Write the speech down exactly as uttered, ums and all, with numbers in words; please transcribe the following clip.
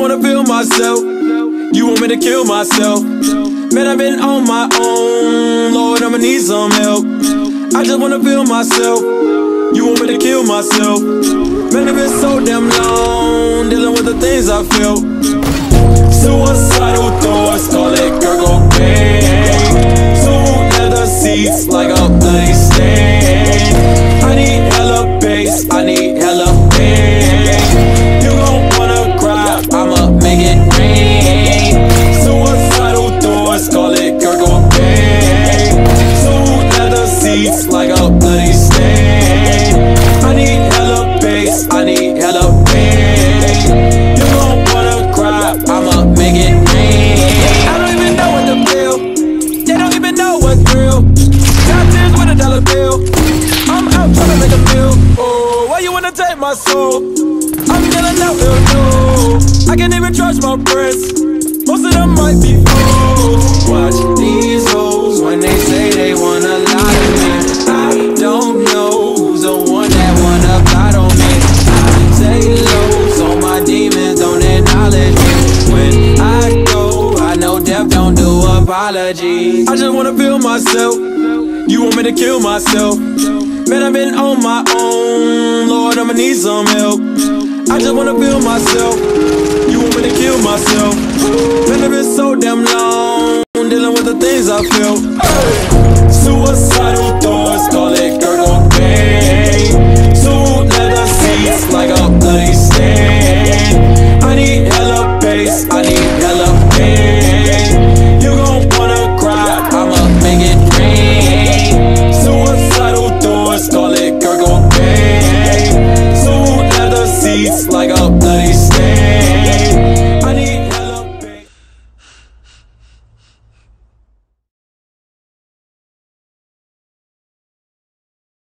wanna feel myself. You want me to kill myself? Man, I've been on my own. Lord, I'ma need some help. I just wanna feel myself. You want me to kill myself? Man, I've been so damn long dealing with the things I feel. Suicidal thoughts, call it girl cocaine. Two leather seats like a bloody stain. I need hella bass, I need hella pain. You gon' wanna cry, I'ma make it rain. Suicidal thoughts, call it girl cocaine. Two leather seats like a bloody stain. I need hella bass, I need hella pain. You gon' wanna cry, I'ma make it rain. I don't even know what to feel. They don't even know what's real. Got tears with a dollar bill. I'm out tryna make a meal. Oh, why you wanna take my soul? I'm feeling out real new. I can't even trust my friends. Most of them might be fools. Watch these hoes when they say they wanna lie to me. I don't know who's the one that wanna fight on me. I say low, so my demons don't acknowledge me. When I go, I know death don't do apologies. I just wanna feel myself. You want me to kill myself? Man, I've been on my own. Lord, I'ma need some help. I just wanna feel myself. You want me to kill myself? Man, I've been so damn long dealing with the things I feel. Hey.